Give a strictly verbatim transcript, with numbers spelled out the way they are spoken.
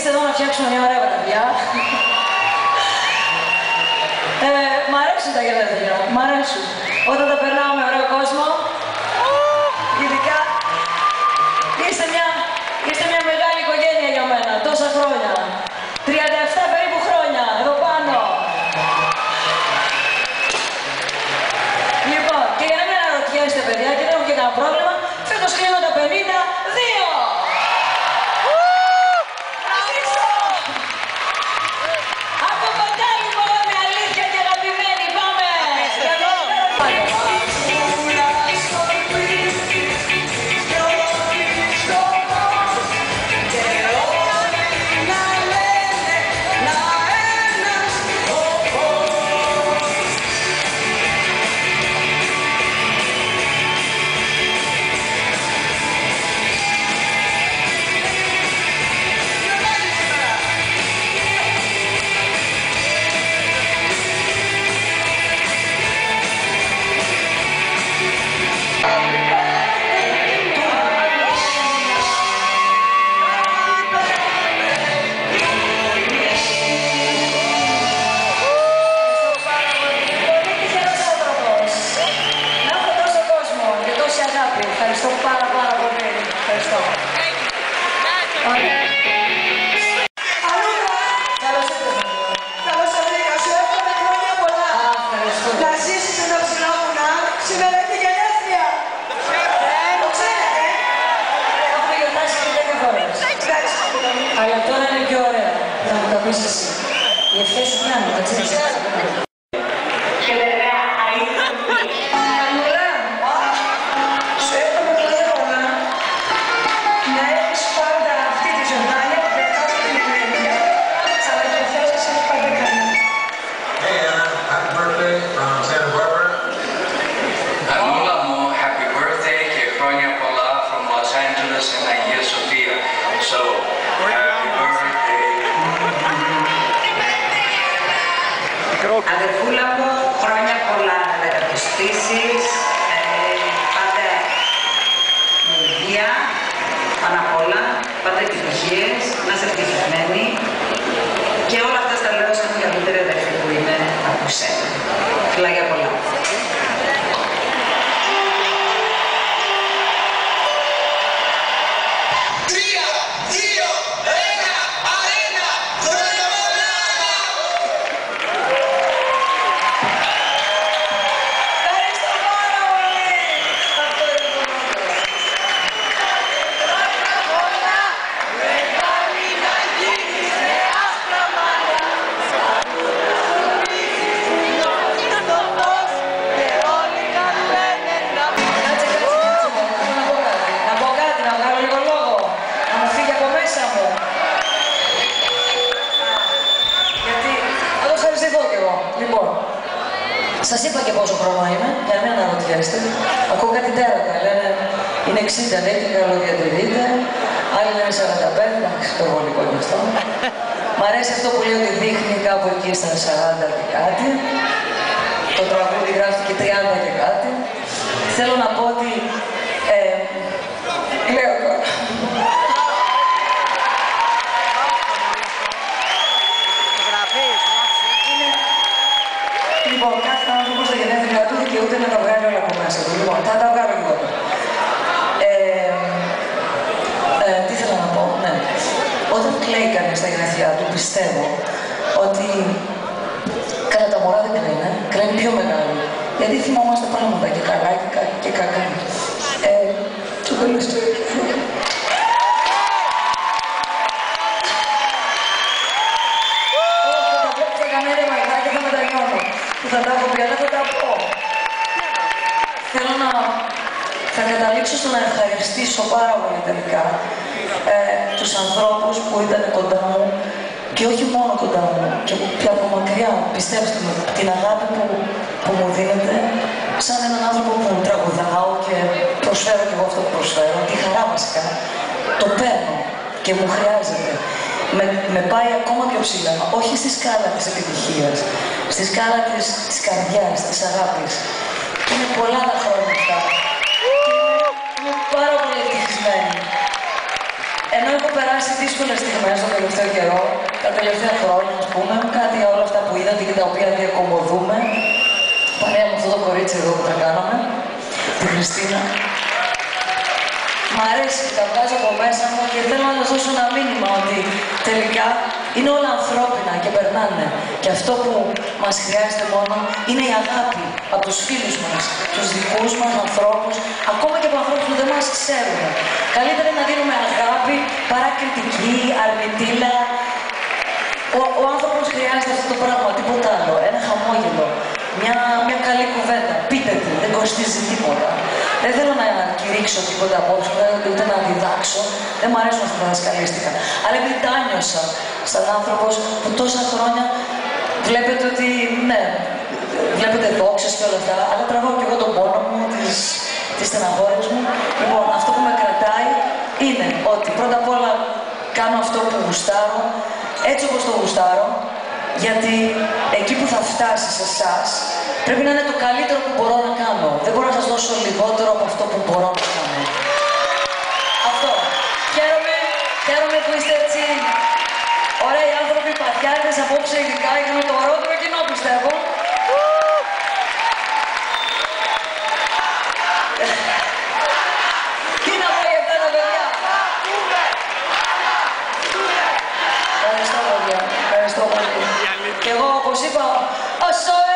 Καθίστε εδώ να φτιάξουμε μια ωραία βραδιά. ε, μ' αρέσουν τα γελαδιά, μ' αρέσουν. Όταν τα περνάω με ωραίο κόσμο, ειδικά είστε μια, είστε μια μεγάλη οικογένεια για μένα, τόσα χρόνια. τριάντα επτά περίπου χρόνια, εδώ πάνω. Λοιπόν, και για να μην αναρωτιέστε παιδιά και δεν έχω και κανένα πρόβλημα, φέτος κλείνω τα πενήντα δύο. Ευχαριστώ πάρα πάρα πολύ. Ευχαριστώ. Καλώς ήρθατε. Καλώς ήρθατε. Σου εύχομαι χρόνια πολλά. Να ζήσεις με τα ψηλά βουνά. Σήμερα είναι γενέθλια. Το ξέρετε. Έχουμε γιορτάσει και δέκα φορές. Αλλά τώρα είναι πιο ωραία. Θα μου τα πεις εσύ. Οι ευχές σου πιάνουν, τα ξέρεις. Αδερφούλα μου, χρόνια πολλά να καταπιστήσεις, ε, πάντα με υγεία, πάνω απ' όλα, πάντα επιτυχίες, να είσαι ευτυχισμένη και όλα αυτά στα λέω σαν καλύτερη αδερφή που είναι από σένα. Φιλάκια πολλά. Σας είπα και πόσο χρόνο είμαι, για να μην αναρωτιέστε. Ακούω κάτι τέρατα, λένε είναι εξήντα λέει και καλοδιατηρείται. Άλλοι λένε σαράντα πέντε, εντάξει, το βολικό γι' αυτό. Μ' αρέσει αυτό που λέει ότι δείχνει κάπου εκεί στα σαράντα και κάτι. Το τραγούδι γράφτηκε τριάντα και κάτι. Θέλω να πω ότι... Ε, λέω τώρα. Λοιπόν, κάθε άνθρωπο στα γενέθλια του δικαιούται να τα βγάλει όλα από μέσα του. Λοιπόν, θα τα βγάλω εγώ τώρα. Ε, ε, τι θέλω να πω, ναι. Όταν κλαίει κανείς στα γενέθλια του, πιστεύω ότι κατά τα μωρά δεν κλαίνε, κλαίνουν πιο μεγάλοι. Γιατί θυμόμαστε πράγματα και καλά και, κα, και κακά. Ε, το τελευταίο καιρό. Θα τα έχω πει, αλλά θα τα πω. Θέλω να... θα καταλήξω στο να ευχαριστήσω πάρα πολύ τελικά ε, τους ανθρώπους που ήταν κοντά μου και όχι μόνο κοντά μου, και πια από μακριά, πιστέψτε με, την αγάπη που, που μου δίνετε σαν έναν άνθρωπο που τραγουδάω και προσφέρω και εγώ αυτό που προσφέρω, τη χαρά βασικά, το παίρνω και μου χρειάζεται. Με, με πάει ακόμα πιο ψηλά, όχι στη σκάλα της επιτυχίας, στη σκάλα της, της καρδιάς, της αγάπης. Είναι πολλά τα χρόνια αυτά. Και είμαι πάρα πολύ ευτυχισμένη. Ενώ έχω περάσει δύσκολες στιγμές τον τελευταίο καιρό, τα τελευταία χρόνια, ας πούμε, κάτι για όλα αυτά που είδατε και τα οποία διακομωδούμε, παρέα με αυτό το κορίτσι εδώ που τα κάναμε, τη Χριστίνα. Μ' αρέσει που τα βγάζω από μέσα μου και θέλω να σας δώσω ένα μήνυμα ότι τελικά είναι όλα ανθρώπινα και περνάνε. Και αυτό που μας χρειάζεται μόνο είναι η αγάπη από τους φίλους μας, τους δικούς μας ανθρώπους, ακόμα και από ανθρώπους που δεν μας ξέρουν. Καλύτερα είναι να δίνουμε αγάπη παρά κριτική, αρνητήλα. Ο, ο άνθρωπος χρειάζεται αυτό το πράγμα, τίποτα άλλο. Ένα χαμόγελο, μια, μια καλή κουβέντα. Πείτε τη, δεν κοστίζει τίποτα. Δεν θέλω να κηρύξω τίποτα απόψε, ούτε να διδάξω. Δεν μου αρέσουν αυτά τα δασκαλίστικα. Αλλά επειδή τα νιώσα σαν άνθρωπος που τόσα χρόνια βλέπετε ότι, ναι, βλέπετε δόξες και όλα αυτά, αλλά τραβάω και εγώ τον πόνο μου, τις, τις στεναχώρες μου. Λοιπόν, αυτό που με κρατάει είναι ότι πρώτα απ' όλα κάνω αυτό που γουστάρω, έτσι όπως το γουστάρω, γιατί εκεί που θα φτάσει σε εσάς, πρέπει να είναι το καλύτερο που μπορώ να κάνω. Δεν μπορώ να σας δώσω λιγότερο από αυτό που μπορώ να κάνω. Αυτό. Χαίρομαι, χαίρομαι που είστε έτσι ωραίοι άνθρωποι, παθιάριδες, απόψε ειδικά. Είχαμε το ωραιότερο κοινό, πιστεύω. Τι να πω για αυτά τα παιδιά. Ευχαριστώ, παιδιά. Ευχαριστώ πολύ. Και εγώ, όπως είπα,